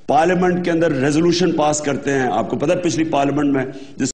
Parliament के अंदर resolution pass करते हैं। आपको पता है पिछली पार्लियामेंट में